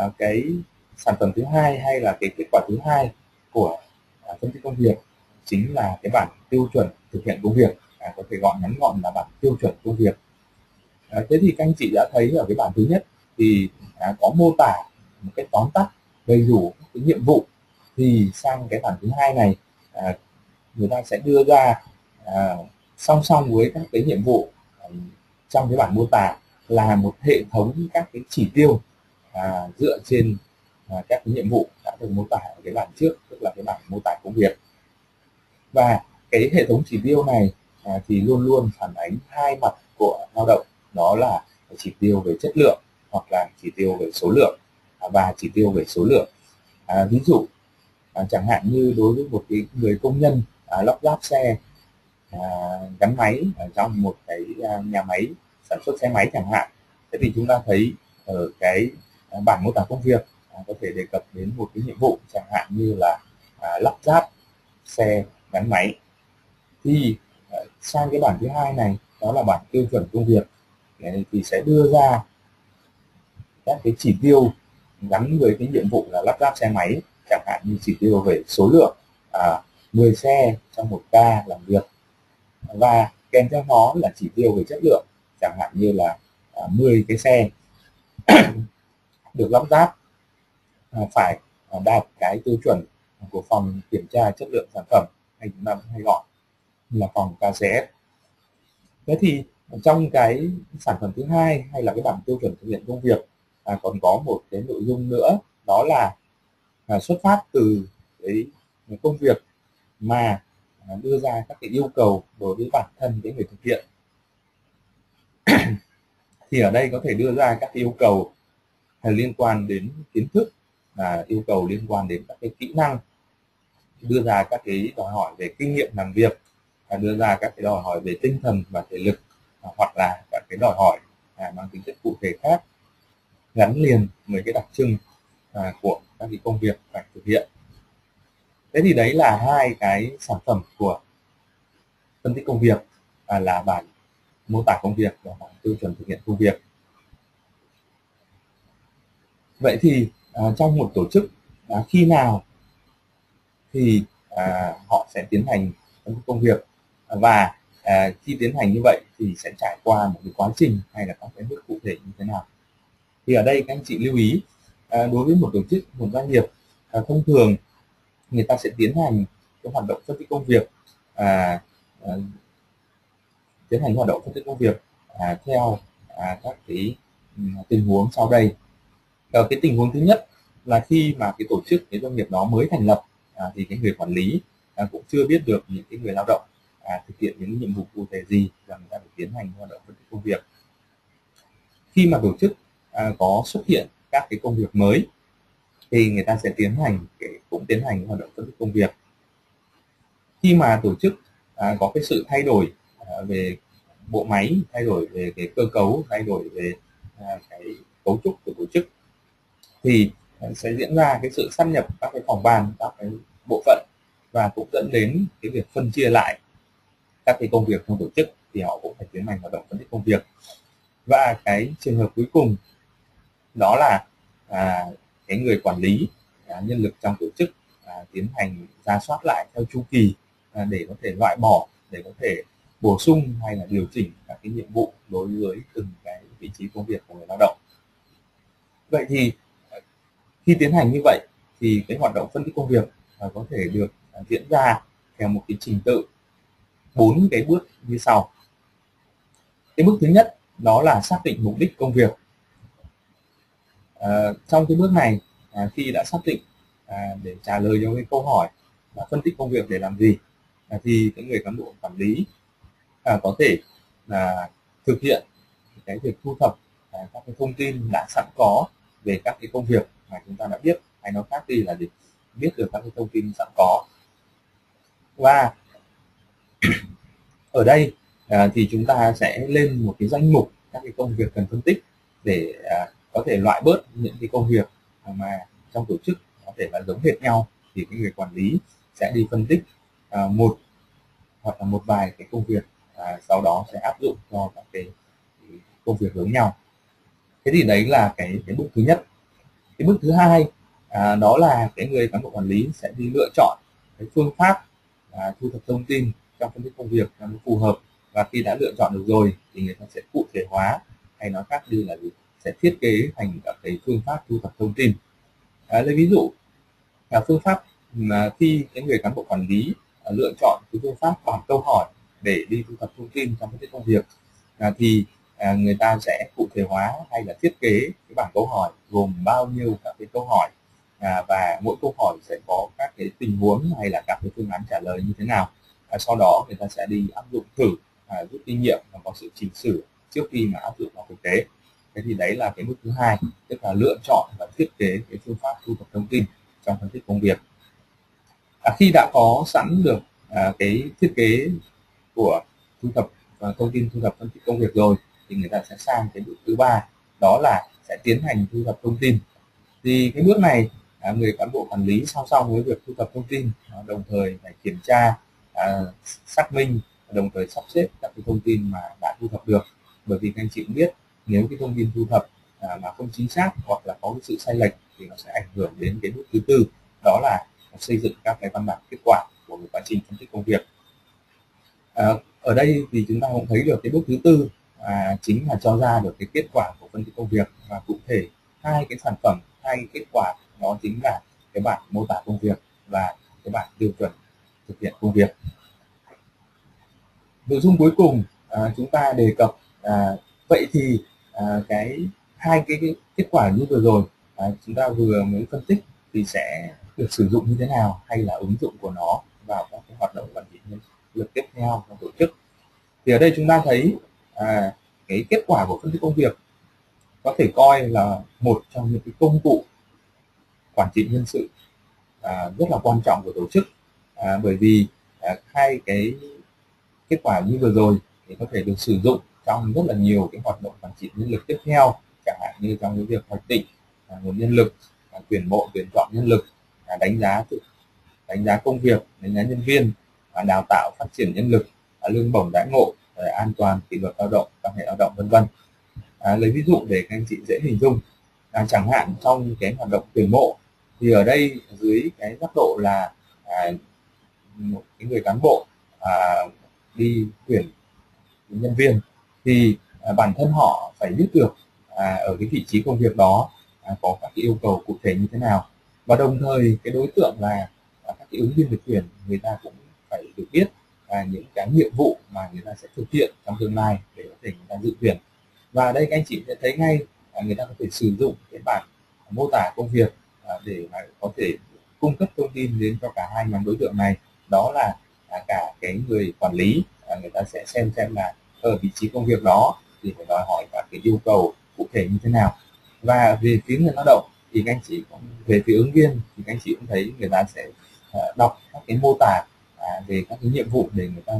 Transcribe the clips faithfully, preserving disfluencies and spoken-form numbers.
à, cái sản phẩm thứ hai hay là cái kết quả thứ hai của à, phân tích công việc chính là cái bản tiêu chuẩn thực hiện công việc, à, có thể gọi ngắn gọn là bản tiêu chuẩn công việc. À, thế thì các anh chị đã thấy ở cái bản thứ nhất thì à, có mô tả một cái tóm tắt đầy đủ cái nhiệm vụ, thì sang cái bản thứ hai này à, người ta sẽ đưa ra à, song song với các cái nhiệm vụ à, trong cái bản mô tả là một hệ thống các cái chỉ tiêu à, dựa trên à, các cái nhiệm vụ đã được mô tả ở cái bản trước, tức là cái bản mô tả công việc. Và cái hệ thống chỉ tiêu này à, thì luôn luôn phản ánh hai mặt của lao động, đó là chỉ tiêu về chất lượng hoặc là chỉ tiêu về số lượng à, và chỉ tiêu về số lượng. À, ví dụ à, chẳng hạn như đối với một cái người công nhân à, lắp ráp xe à, gắn máy ở trong một cái à, nhà máy sản xuất xe máy chẳng hạn, thế thì chúng ta thấy ở cái à, bản mô tả công việc à, có thể đề cập đến một cái nhiệm vụ chẳng hạn như là à, lắp ráp xe gắn máy. Thì à, sang cái bản thứ hai này, đó là bản tiêu chuẩn công việc, đấy, thì sẽ đưa ra các cái chỉ tiêu gắn với cái nhiệm vụ là lắp ráp xe máy, chẳng hạn như chỉ tiêu về số lượng à, mười xe trong một ca làm việc, và kèm theo nó là chỉ tiêu về chất lượng, chẳng hạn như là à, mười cái xe được lắp ráp à, phải à, đạt cái tiêu chuẩn của phòng kiểm tra chất lượng sản phẩm, hay chúng ta hay gọi là phòng ca xê ét. Thế thì trong cái sản phẩm thứ hai hay là cái bản tiêu chuẩn thực hiện công việc à, còn có một cái nội dung nữa, đó là à, xuất phát từ cái công việc mà à, đưa ra các cái yêu cầu đối với bản thân cái người thực hiện. Thì ở đây có thể đưa ra các yêu cầu liên quan đến kiến thức, là yêu cầu liên quan đến các cái kỹ năng, đưa ra các cái đòi hỏi về kinh nghiệm làm việc, và đưa ra các cái đòi hỏi về tinh thần và thể lực, hoặc là các cái đòi hỏi à, mang tính chất cụ thể khác gắn liền với cái đặc trưng à, của các cái công việc phải thực hiện. Thế thì đấy là hai cái sản phẩm của phân tích công việc, à, là bản mô tả công việc và bản tiêu chuẩn thực hiện công việc. Vậy thì à, trong một tổ chức à, khi nào thì à, họ sẽ tiến hành công việc, và à, khi tiến hành như vậy thì sẽ trải qua một cái quá trình hay là các cái bước cụ thể như thế nào? Thì ở đây các anh chị lưu ý, à, đối với một tổ chức, một doanh nghiệp, à, thông thường người ta sẽ tiến hành cái hoạt động phân tích công việc, à, à, tiến hành hoạt động phân tích công việc à, theo à, các cái um, tình huống sau đây. Ở cái tình huống thứ nhất là khi mà cái tổ chức, cái doanh nghiệp đó mới thành lập, à, thì cái người quản lý à, cũng chưa biết được những cái người lao động à, thực hiện những nhiệm vụ cụ thể gì, và người ta phải tiến hành hoạt động phân tích công việc. Khi mà tổ chức à, có xuất hiện các cái công việc mới thì người ta sẽ tiến hành cái, cũng tiến hành hoạt động phân tích công việc. Khi mà tổ chức à, có cái sự thay đổi à, về bộ máy, thay đổi về cái cơ cấu, thay đổi về à, cái cấu trúc của tổ chức, thì sẽ diễn ra cái sự sáp nhập các cái phòng ban, các cái bộ phận, và cũng dẫn đến cái việc phân chia lại các cái công việc trong tổ chức, thì họ cũng phải tiến hành hoạt động phân tích công việc. Và cái trường hợp cuối cùng đó là à, cái người quản lý à, nhân lực trong tổ chức à, tiến hành rà soát lại theo chu kỳ à, để có thể loại bỏ, để có thể bổ sung hay là điều chỉnh các cái nhiệm vụ đối với từng cái vị trí công việc của người lao động. Vậy thì khi tiến hành như vậy thì cái hoạt động phân tích công việc à, có thể được à, diễn ra theo một cái trình tự bốn cái bước như sau. Cái bước thứ nhất đó là xác định mục đích công việc. À, trong cái bước này à, khi đã xác định à, để trả lời cho cái câu hỏi là phân tích công việc để làm gì, à, thì cái người cán bộ quản lý à, có thể là thực hiện cái việc thu thập à, các cái thông tin đã sẵn có về các cái công việc mà chúng ta đã biết, hay nói khác đi là gì, biết được các cái thông tin sẵn có. Và ở đây à, thì chúng ta sẽ lên một cái danh mục các cái công việc cần phân tích, để à, có thể loại bớt những cái công việc mà trong tổ chức có thể là giống hệt nhau, thì cái người quản lý sẽ đi phân tích à, một hoặc là một vài cái công việc, à, sau đó sẽ áp dụng cho các cái công việc giống nhau. Thế thì đấy là cái cái bước thứ nhất. Cái bước thứ hai à, đó là cái người cán bộ quản lý sẽ đi lựa chọn cái phương pháp à, thu thập thông tin trong phân tích công việc cho nó phù hợp, và khi đã lựa chọn được rồi thì người ta sẽ cụ thể hóa, hay nói khác đi là gì, sẽ thiết kế thành các cái phương pháp thu thập thông tin. À, lấy ví dụ là phương pháp mà khi cái người cán bộ quản lý à, lựa chọn cái phương pháp bằng câu hỏi để đi thu thập thông tin trong cái công việc, à, thì à, người ta sẽ cụ thể hóa hay là thiết kế cái bảng câu hỏi gồm bao nhiêu các cái câu hỏi, à, và mỗi câu hỏi sẽ có các cái tình huống hay là các cái phương án trả lời như thế nào. À, sau đó người ta sẽ đi áp dụng thử, à, rút kinh nghiệm và có sự chỉnh sửa trước khi mà áp dụng vào thực tế. Thế thì đấy là cái bước thứ hai, tức là lựa chọn và thiết kế cái phương pháp thu thập thông tin trong phân tích công việc. À, khi đã có sẵn được à, cái thiết kế của thu thập và thông tin thu thập phân tích công việc rồi, thì người ta sẽ sang cái bước thứ ba, đó là sẽ tiến hành thu thập thông tin. Thì cái bước này à, người cán bộ quản lý song song với việc thu thập thông tin, à, đồng thời phải kiểm tra, à, xác minh, đồng thời sắp xếp các cái thông tin mà đã thu thập được. Bởi vì các anh chị cũng biết, nếu cái thông tin thu thập à, mà không chính xác hoặc là có cái sự sai lệch thì nó sẽ ảnh hưởng đến cái bước thứ tư, đó là xây dựng các cái văn bản kết quả của một quá trình phân tích công việc. À, ở đây thì chúng ta cũng thấy được cái bước thứ tư à, chính là cho ra được cái kết quả của phân tích công việc, và cụ thể hai cái sản phẩm, hai cái kết quả đó chính là cái bản mô tả công việc và cái bản tiêu chuẩn thực hiện công việc. Nội dung cuối cùng à, chúng ta đề cập à, vậy thì à, cái hai cái, cái kết quả như vừa rồi à, chúng ta vừa mới phân tích thì sẽ được sử dụng như thế nào, hay là ứng dụng của nó vào các cái hoạt động quản trị nhân lực tiếp theo trong tổ chức. Thì ở đây chúng ta thấy à, cái kết quả của phân tích công việc có thể coi là một trong những cái công cụ quản trị nhân sự à, rất là quan trọng của tổ chức, à, bởi vì à, hai cái kết quả như vừa rồi thì có thể được sử dụng trong rất là nhiều cái hoạt động quản trị nhân lực tiếp theo, chẳng hạn như trong cái việc hoạch định à, nguồn nhân lực, à, tuyển mộ tuyển chọn nhân lực, à, đánh giá đánh giá công việc, đánh giá nhân viên, à, đào tạo phát triển nhân lực, à, lương bổng đãi ngộ, à, an toàn kỷ luật lao động, quan hệ lao động, vân vân. À, lấy ví dụ để các anh chị dễ hình dung, à, chẳng hạn trong cái hoạt động tuyển mộ thì ở đây dưới cái góc độ là à, một cái người cán bộ à, đi tuyển nhân viên thì à, bản thân họ phải biết được à, ở cái vị trí công việc đó à, có các cái yêu cầu cụ thể như thế nào, và đồng thời cái đối tượng là à, các cái ứng viên được tuyển, người ta cũng phải được biết à, những cái nhiệm vụ mà người ta sẽ thực hiện trong tương lai để có thể người ta dự tuyển. Và ở đây các anh chị sẽ thấy ngay à, người ta có thể sử dụng cái bản mô tả công việc à, để mà có thể cung cấp thông tin đến cho cả hai nhóm đối tượng này, đó là à, cả cái người quản lý, à, người ta sẽ xem xem là ở vị trí công việc đó thì phải đòi hỏi các cái yêu cầu cụ thể như thế nào. Và về phía người lao động thì các anh chị cũng về phía ứng viên thì các anh chị cũng thấy người ta sẽ à, đọc các cái mô tả à, về các cái nhiệm vụ để người ta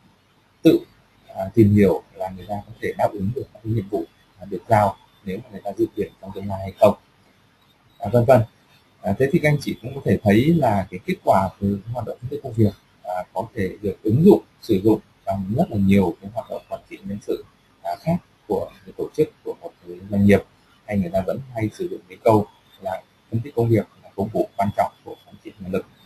tự à, tìm hiểu là người ta có thể đáp ứng được các cái nhiệm vụ à, được giao nếu mà người ta dự tuyển trong tương lai hay không, à, vân vân. À, thế thì các anh chị cũng có thể thấy là cái kết quả từ hoạt động phân tích công việc à, có thể được ứng dụng sử dụng trong rất là nhiều cái hoạt động quản trị nhân sự à, khác của cái tổ chức, của một cái doanh nghiệp, hay người ta vẫn hay sử dụng cái câu là phân tích công việc là công cụ quan trọng của quản trị nhân lực.